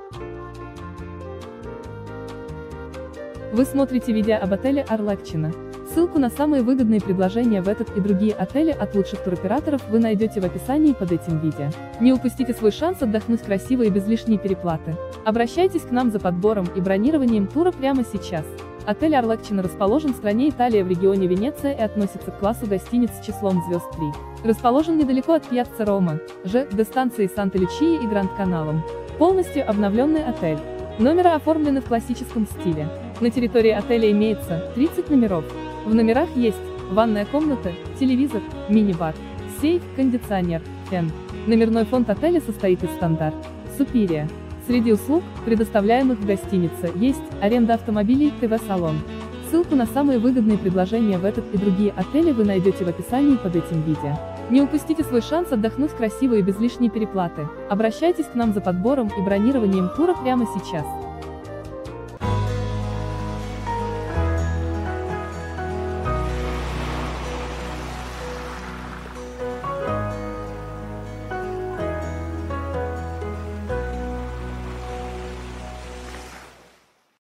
Вы смотрите видео об отеле Орлакчино. Ссылку на самые выгодные предложения в этот и другие отели от лучших туроператоров вы найдете в описании под этим видео. Не упустите свой шанс отдохнуть красиво и без лишней переплаты. Обращайтесь к нам за подбором и бронированием тура прямо сейчас. Отель Орлакчино расположен в стране Италия в регионе Венеция и относится к классу гостиниц с числом звезд 3. Расположен недалеко от Пьяцца Рома, ЖД станции Санта-Лючия и Гранд-Каналом. Полностью обновленный отель. Номера оформлены в классическом стиле. На территории отеля имеется 30 номеров. В номерах есть ванная комната, телевизор, мини-бар, сейф, кондиционер, фен. Номерной фонд отеля состоит из стандарт, Superior. Среди услуг, предоставляемых в гостинице, есть аренда автомобилей, ТВ-салон. Ссылку на самые выгодные предложения в этот и другие отели вы найдете в описании под этим видео. Не упустите свой шанс отдохнуть красиво и без лишней переплаты. Обращайтесь к нам за подбором и бронированием тура прямо сейчас.